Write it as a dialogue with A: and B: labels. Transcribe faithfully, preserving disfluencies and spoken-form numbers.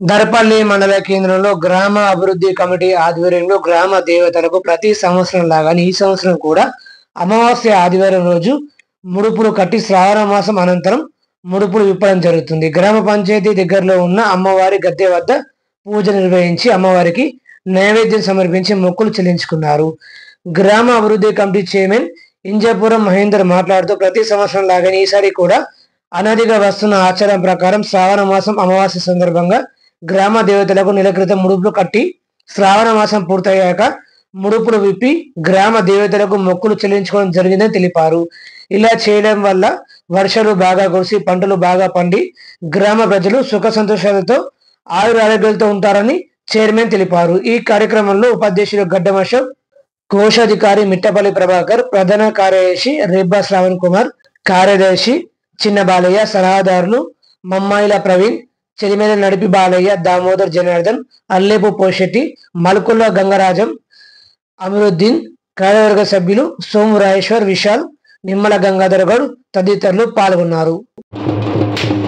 A: దర్పల్లి మండల కేంద్రంలో గ్రామ అభివృద్ధి కమిటీ ఆధ్వర్యంలో గ్రామ దేవతలకు ప్రతి సంవత్సరం లాగానే ఈ సంవత్సరం కూడా అమావాస్య ఆదివారం రోజు ముడుపులు కట్టి శ్రావణ మాసం అనంతరం ముడుపులు విప్పడం జరుగుతుంది. గ్రామ పంచాయతీ దగ్గరలో ఉన్న అమ్మవారి గద్దె వద్ద పూజ నిర్వహించి అమ్మవారికి నైవేద్యం సమర్పించి మొక్కులు చెల్లించుకున్నారు. గ్రామ అభివృద్ధి కమిటీ చైర్మన్ ఇంజాపురం మహేందర్ మాట్లాడుతూ ప్రతి సంవత్సరం లాగానే ఈసారి కూడా అనాదిగా వస్తున్న ఆచారం ప్రకారం శ్రావణ మాసం అమావాస్య సందర్భంగా గ్రామ దేవతలకు నెల క్రితం ముడుపులు కట్టి శ్రావణ మాసం పూర్తయ్యాక ముడుపులు విప్పి గ్రామ దేవతలకు మొక్కులు చెల్లించుకోవడం జరిగిందని తెలిపారు. ఇలా చేయడం వల్ల వర్షాలు బాగా కురిసి పంటలు బాగా పండి గ్రామ ప్రజలు సుఖ సంతోషాలతో ఆయుర ఆరోగ్యాలతో ఉంటారని చైర్మన్ తెలిపారు. ఈ కార్యక్రమంలో ఉపాధ్యక్షులు గడ్డం అశోక్, కోశాధికారి మిట్టపల్లి ప్రభాకర్, ప్రధాన కార్యదర్శి రెబ్బా శ్రావణ్ కుమార్, కార్యదర్శి చిన్న బాలయ్య, సలహాదారులు మమ్మాయిల ప్రవీణ్, చెలిమేల నడిపి బాలయ్య, దామోదర్ జనార్దన్, అల్లేపు పోషెట్టి, మల్కుల్ల గంగరాజం, అమరుద్దీన్, కార్యవర్గ సభ్యులు సోము రాజేశ్వర్, విశాల్, నిమ్మల గంగాధర్ గౌడ్ తదితరులు పాల్గొన్నారు.